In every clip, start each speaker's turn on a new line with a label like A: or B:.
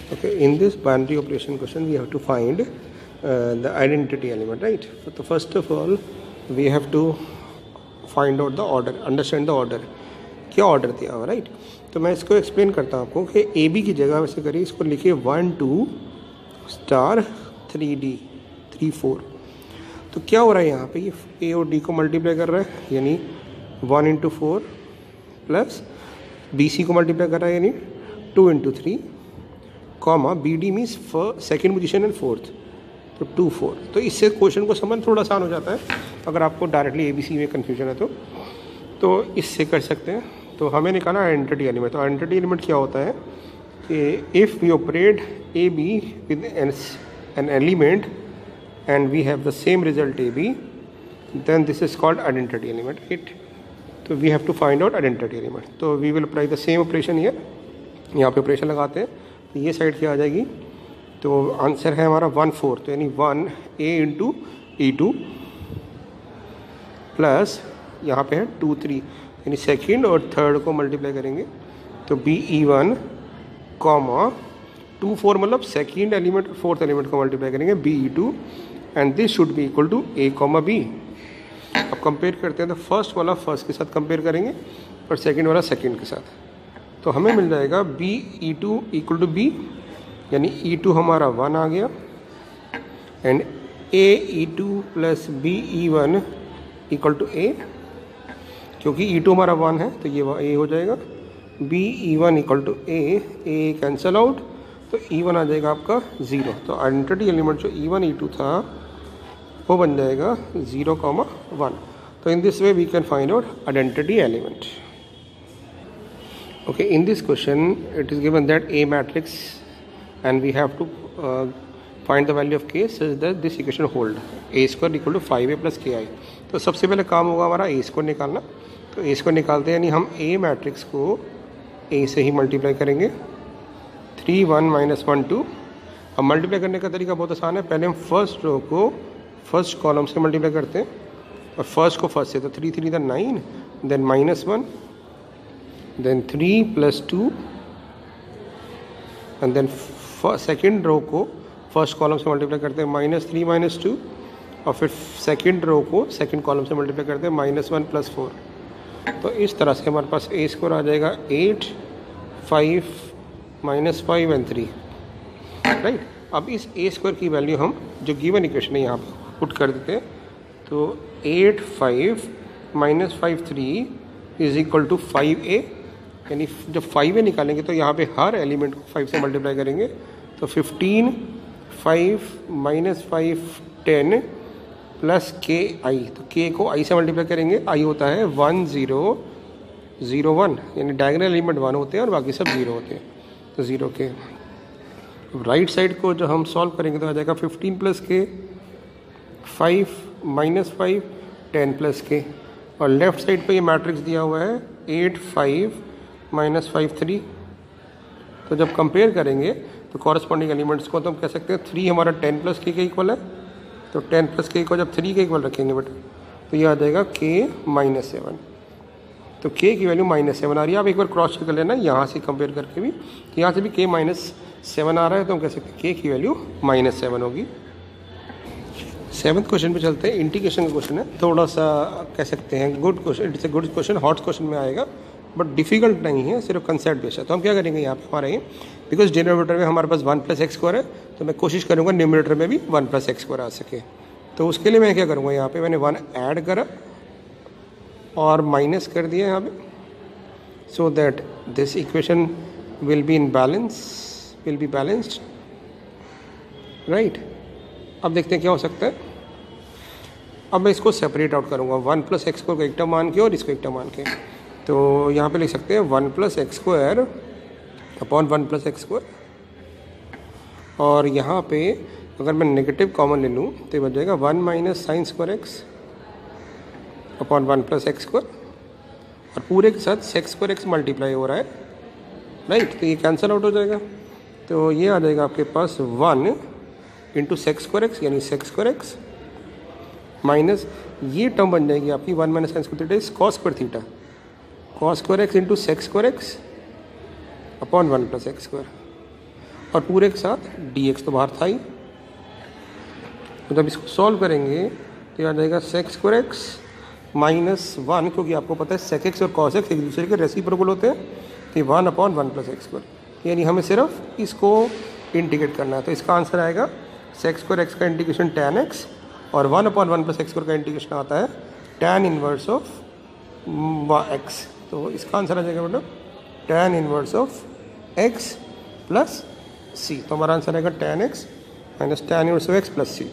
A: Okay, in this binary operation question, we have to find the identity element, right? So first of all, we have to find out the order, understand the order. क्या order दिया हुआ, right? तो मैं इसको explain करता हूँ आपको कि ए बी की जगह वैसे करिए, इसको लिखिए 1 2 स्टार 3D 3 4। तो क्या हो रहा है यहाँ पे, ये ए और डी को मल्टीप्लाई कर रहा है, यानी 1 into 4 प्लस बी सी को मल्टीप्लाई कर रहा है, यानी 2 into 3 comma B D means second position and fourth, तो 2 4। तो इससे क्वेश्चन को समझ थोड़ा आसान हो जाता है अगर आपको डायरेक्टली ए बी सी में कन्फ्यूजन है तो इससे कर सकते हैं। तो हमें निकालना आइडेंटिटी एलिमेंट। तो आइडेंटिटी एलिमेंट क्या होता है कि if we operate A B with an element and we have the same result AB, then this is called identity element, right? So we have to find out identity element. तो we will apply the same operation here। यहाँ पे operation लगाते हैं तो ये side क्या आ जाएगी, तो आंसर है हमारा 1 4, तो यानी 1 A इंटू E2 प्लस यहाँ पे है 2 3, यानी सेकेंड और थर्ड को मल्टीप्लाई करेंगे तो BE1 कॉमा 2 4 मतलब सेकेंड एलिमेंट और फोर्थ एलिमेंट को मल्टीप्लाई करेंगे BE2 and this should be equal to A comma B। अब कंपेयर करते हैं तो फर्स्ट वाला फर्स्ट के साथ कंपेयर करेंगे और सेकंड वाला सेकंड के साथ, तो हमें मिल जाएगा BE2 इक्वल टू B, यानी E2 हमारा 1 आ गया and AE2 plus BE1 equal to A, क्योंकि E2 हमारा 1 है तो ये A हो जाएगा। BE1 equal to A cancel out, तो E1 आ जाएगा आपका 0। तो आइडेंटिटी एलिमेंट जो E1 E2 था वो बन जाएगा 0, 1। तो in this way we can find out identity element. Okay, in this question it is given that A matrix and we have to find the value of K such that this equation hold A² equal to 5A plus KI। तो सबसे पहले काम होगा हमारा A² निकालना। तो A² निकालते हैं, यानी हम A मैट्रिक्स को A से ही मल्टीप्लाई करेंगे, 3 1 - 1 2। अब मल्टीप्लाई करने का तरीका बहुत आसान है, पहले हम फर्स्ट रो को फर्स्ट कॉलम से मल्टीप्लाई करते हैं और फर्स्ट को फर्स्ट से, तो 3 3 9, then -1, then 3 + 2 and then second row को फर्स्ट कॉलम से मल्टीप्लाई करते हैं -3 - 2 और फिर सेकेंड रो को सेकेंड कॉलम से मल्टीप्लाई करते हैं -1 + 4। तो इस तरह से हमारे पास A² आ जाएगा 8 5 -5 एंड 3, राइट। अब इस A² की वैल्यू हम जो गिवन इक्वेशन है यहाँ पर पुट कर देते हैं, तो 8 5 -5 3 इज इक्वल टू 5A, यानी जब 5A निकालेंगे तो यहाँ पे हर एलिमेंट को 5 से मल्टीप्लाई करेंगे, तो 15 5 -5 10 प्लस KI, तो K को I से मल्टीप्लाई करेंगे, I होता है 1 0 0 1, यानी डायगोनल एलिमेंट 1 होते हैं और बाकी सब 0 होते हैं, तो 0 K। राइट साइड को जो हम सॉल्व करेंगे तो आ जाएगा 15 + K 5 -5 10 + K, और लेफ्ट साइड पे ये मैट्रिक्स दिया हुआ है 8 5 -5 3। तो जब कंपेयर करेंगे तो कॉरस्पॉन्डिंग एलिमेंट्स को तो हम कह सकते हैं 3 हमारा 10 + K के इक्वल है, तो 10 + K को जब 3 के इक्वल रखेंगे बेटा तो ये आ जाएगा K -7। तो K की वैल्यू -7 आ रही है। आप एक बार क्रॉस चेक कर लेना यहाँ से कंपेयर करके भी, तो यहाँ से भी K -7 आ रहा है, तो हम कह सकते हैं K की वैल्यू -7 होगी। 7th क्वेश्चन पे चलते हैं। इंटीग्रेशन का क्वेश्चन है, थोड़ा सा कह सकते हैं good question, it's a good question, hot question में आएगा बट डिफिकल्ट नहीं है, सिर्फ कंसेप्ट बेस्ड है। तो हम क्या करेंगे यहाँ पे हमारे, बिकॉज डिनोमिनेटर में हमारे पास 1 + x² है, तो मैं कोशिश करूँगा न्यूमरेटर में भी 1 + x² आ सके। तो उसके लिए मैं क्या करूँगा, यहाँ पे मैंने 1 ऐड करा और माइनस कर दिया यहाँ पे, so that this equation will be in balance, will be balanced, right. अब देखते हैं क्या हो सकता है। अब मैं इसको सेपरेट आउट करूँगा, 1 + x² को एक टर्म मान के और इसको एक टर्म मान के, तो यहाँ पे लिख सकते हैं 1 + x² अपॉन 1 + x², और यहाँ पे अगर मैं नेगेटिव कॉमन ले लूँ तो बच जाएगा 1 - sin² अपॉन 1 + x², और पूरे के साथ sec² मल्टीप्लाई हो रहा है, राइट। तो ये कैंसिल आउट हो जाएगा, तो ये आ जाएगा आपके पास 1 × sec² यानी sec² माइनस ये टर्म बन जाएगी आपकी 1 - sin² is cos² cos² × sec² upon 1 + x²। और पूरे के साथ dx तो बाहर था ही। तो जब इसको सॉल्व करेंगे तो ये आ जाएगा sec स्क्वायर x -1, क्योंकि आपको पता है sec x और cos x एक दूसरे के रेसिप्रोकल होते हैं, तो 1/1 + x स्क्वायर, यानी हमें सिर्फ इसको इंटीग्रेट करना है। तो इसका आंसर आएगा sec स्क्वायर x का इंटीग्रेशन tan x और 1/1 + x स्क्वायर का इंटीग्रेशन आता है tan इनवर्स ऑफ x। तो इसका आंसर आ जाएगा मतलब tan inverse of x + c। तो हमारा आंसर आएगा tan x - tan inverse of x + c।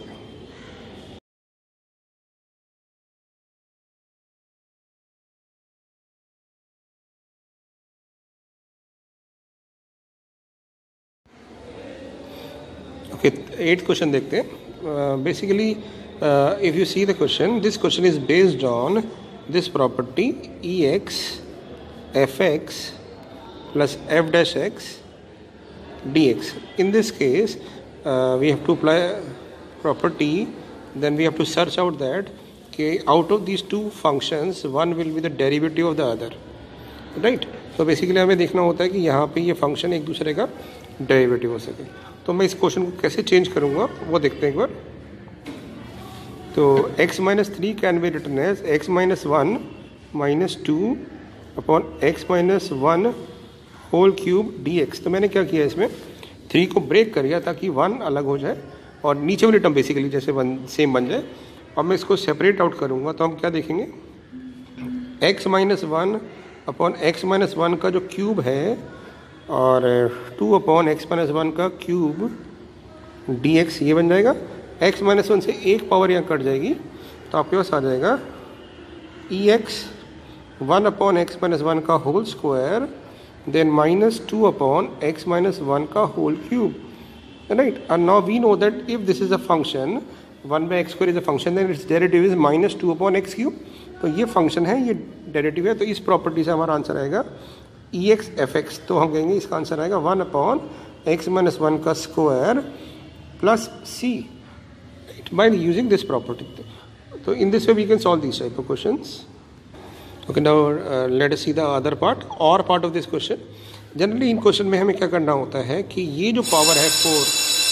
A: Okay, 8th question देखते हैं। Basically if you see the question, this question is based on this property ex fx plus f dash x dx. In this case we have to apply property, then we have to search out that okay, out of these two functions one will be the derivative of the other, right? तो basically हमें देखना होता है कि यहाँ पे ये function एक दूसरे का डेरिवेटिव हो सके। तो मैं इस क्वेश्चन को कैसे चेंज करूँगा वो देखते हैं एक बार। तो x - 3 can be written as x - 1 - 2 upon x - 1 whole cube dx। तो मैंने क्या किया, इसमें 3 को ब्रेक कर दिया ताकि 1 अलग हो जाए और नीचे वाली टर्म बेसिकली जैसे सेम बन जाए। अब मैं इसको सेपरेट आउट करूँगा तो हम क्या देखेंगे, x - 1 अपॉन x - 1 का जो क्यूब है और 2 अपॉन x - 1 का क्यूब dx ये बन जाएगा। x - 1 से एक पावर यहाँ कट जाएगी तो आपके पास आ जाएगा ex 1 अपॉन x - 1 का whole square then -2 upon x - 1 का whole cube, right. And now we know that if this is a function 1/x square is a function then it's derivative is -2 upon x cube. तो ये function है, ये derivative है, तो इस property से हमारा आंसर आएगा ex fx। तो हम कहेंगे इसका आंसर आएगा 1 अपॉन x - 1 का square plus c by using this property. So in this way we can solve these type of questions. Okay, now let us see the other part or part of this question. Generally इन question में हमें क्या करना होता है कि ये जो पावर है 4,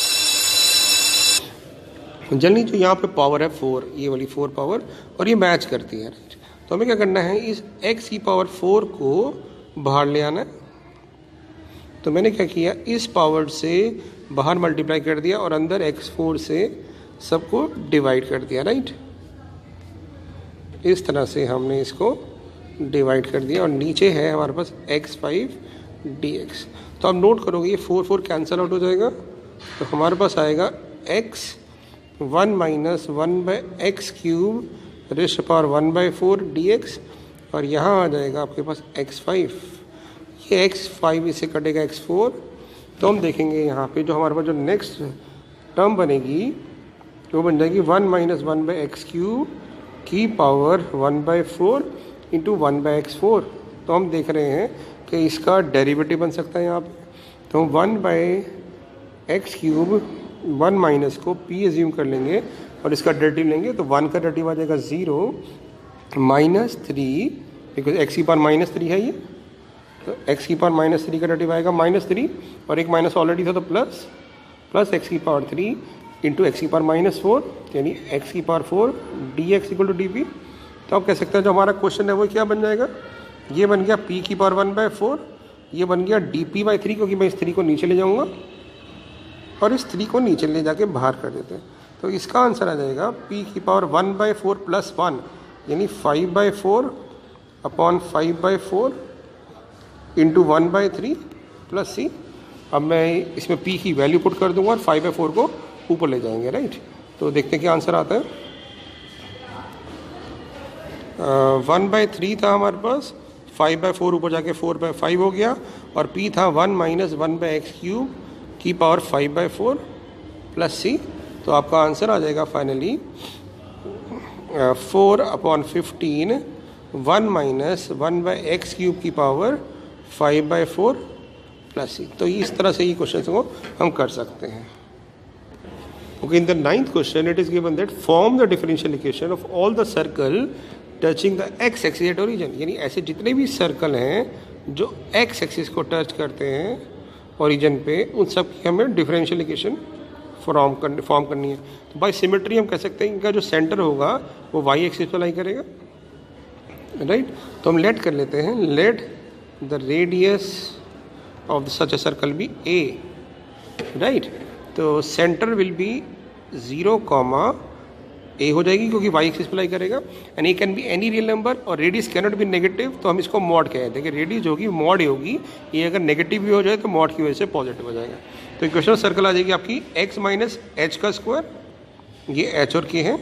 A: जनरली जो यहाँ पे पावर है 4, ये वाली 4 पावर और ये मैच करती है, तो हमें क्या करना है, इस x की पावर 4 को बाहर ले आना है। तो मैंने क्या किया, इस पावर से बाहर मल्टीप्लाई कर दिया और अंदर x4 से सबको डिवाइड कर दिया, राइट। इस तरह से हमने इसको डिवाइड कर दिया और नीचे है हमारे पास x5 dx। तो आप नोट करोगे ये 4 कैंसिल आउट हो जाएगा, तो हमारे पास आएगा x1 - 1/x³ rays power 1/4 dx और यहाँ आ जाएगा आपके पास x5। ये x5 इससे कटेगा x4। तो हम देखेंगे यहाँ पे जो हमारे पास जो नेक्स्ट टर्म बनेगी वो बन जाएगी 1 - 1/x³ की पावर 1/4 इंटू 1/x4। तो हम देख रहे हैं कि इसका डेरिवेटिव बन सकता है यहाँ पे। तो 1/x³ 1 माइनस को p एज्यूम कर लेंगे और इसका डेरिवेटिव लेंगे तो 1 का डेरिवेटिव आ जाएगा 0 -3, बिकॉज x की पावर -3 है ये, तो x की पावर -3 का डेरिवेटिव आएगा -3 और एक माइनस ऑलरेडी था तो प्लस x की पावर 3 इंटू x की पावर -4 यानी x की power 4 dx equal to dp। तो आप कह सकते हैं जो हमारा क्वेश्चन है वो क्या बन जाएगा, ये बन गया p की पावर 1/4, ये बन गया dp/3, क्योंकि मैं इस 3 को नीचे ले जाऊंगा और इस 3 को नीचे ले जाके बाहर कर देते हैं। तो इसका आंसर आ जाएगा p की पावर 1/4 + 1 यानी 5/4 अपॉन 5/4 इंटू 1/3 प्लस c। अब मैं इसमें p की वैल्यू पुट कर दूंगा और 5/4 को ऊपर ले जाएंगे, राइट। तो देखते हैं क्या आंसर आता है। 1/3 था हमारे पास, 5/4 ऊपर जाके 4/5 हो गया और p था 1 - 1/x³ की पावर 5/4 प्लस c। तो आपका आंसर आ जाएगा फाइनली 4/15 1 - 1/x³ की पावर 5/4 प्लस c। तो इस तरह से ये क्वेश्चन को हम कर सकते हैं। Okay, in the 9th question it is given that form the differential equation of all the circle touching the x axis at origin। यानी ऐसे जितने भी सर्कल हैं जो x एक्सिस को टच करते हैं ओरिजिन पे, उन सब की हमें डिफरेंशियल इक्वेशन फॉर्म करनी है। तो बाय सिमेट्री हम कह सकते हैं इनका जो सेंटर होगा वो वाई एक्सिस पर लाई करेगा, राइट। तो हम लेट कर लेते हैं, let the radius of such a circle be A, right. तो सेंटर विल बी 0, ए हो जाएगी क्योंकि वाई एक्सिस पर लाई करेगा, and A can be any real number और radius can not be negative, तो हम इसको मॉड कहते हैं कि रेडियस जो होगी मॉड होगी, ये अगर नेगेटिव भी हो जाए तो मॉड की वजह से पॉजिटिव हो जाएगा। तो इक्वेशन सर्कल आ जाएगी आपकी x माइनस एच का स्क्वायर, ये एच और के है,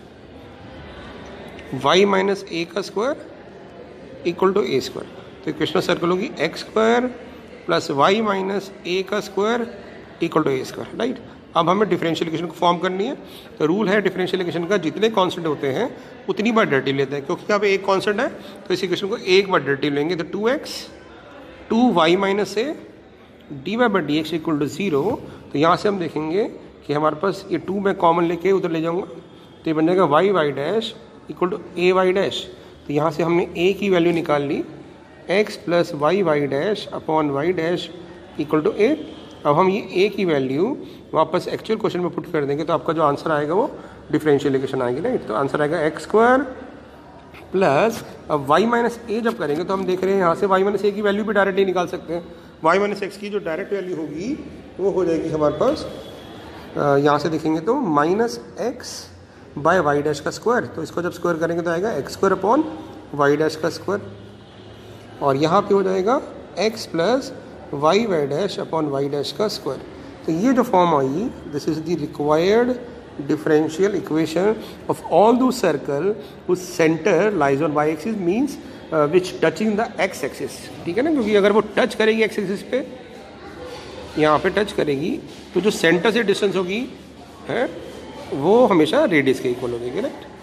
A: y माइनस ए का square equal to A square. तो इक्वेशन सर्कल होगी X square plus Y minus A का square equal to A square, right. अब हमें डिफरेंशियल इक्वेशन को फॉर्म करनी है। तो रूल है डिफरेंशियल इक्वेशन का, जितने कांस्टेंट होते हैं उतनी बार डेरिवेटिव लेते हैं, क्योंकि यहाँ पे एक कांस्टेंट है तो इस इक्वेशन को एक बार डेरिवेटिव लेंगे। तो 2x 2y minus A D Y by D X equal to 0। तो यहाँ से हम देखेंगे कि हमारे पास ये 2 मैं कॉमन लेके उधर ले जाऊँगा, तो ये बन जाएगा Y Y dash equal to A Y dash. तो यहाँ से हमने a की वैल्यू निकाल ली, x plus Y Y dash upon Y dash equal to a। अब हम ये a की वैल्यू वापस एक्चुअल क्वेश्चन में पुट कर देंगे, तो आपका जो आंसर आएगा वो डिफरेंशियल इक्वेशन आएगी, राइट। तो आंसर आएगा एक्स स्क्वायर प्लस, अब y माइनस ए जब करेंगे तो हम देख रहे हैं यहाँ से y माइनस ए की वैल्यू भी डायरेक्टली निकाल सकते हैं। y माइनस एक्स की जो डायरेक्ट वैल्यू होगी वो हो जाएगी हमारे पास, यहाँ से देखेंगे तो minus X by Y dash का स्क्वायर। तो इसको जब स्क्वायर करेंगे तो आएगा X square upon Y dash का स्क्वायर, और यहाँ पे हो जाएगा x plus Y Y dash upon Y dash का स्क्वायर। तो ये जो फॉर्म आई, this is the required differential equation of all those circle whose center lies on y axis, means which touching the x axis, ठीक है ना। क्योंकि अगर वो टच करेगी x axis पे, यहाँ पे टच करेगी, तो जो सेंटर से डिस्टेंस होगी है वो हमेशा रेडियस के इक्वल होगी, राइट।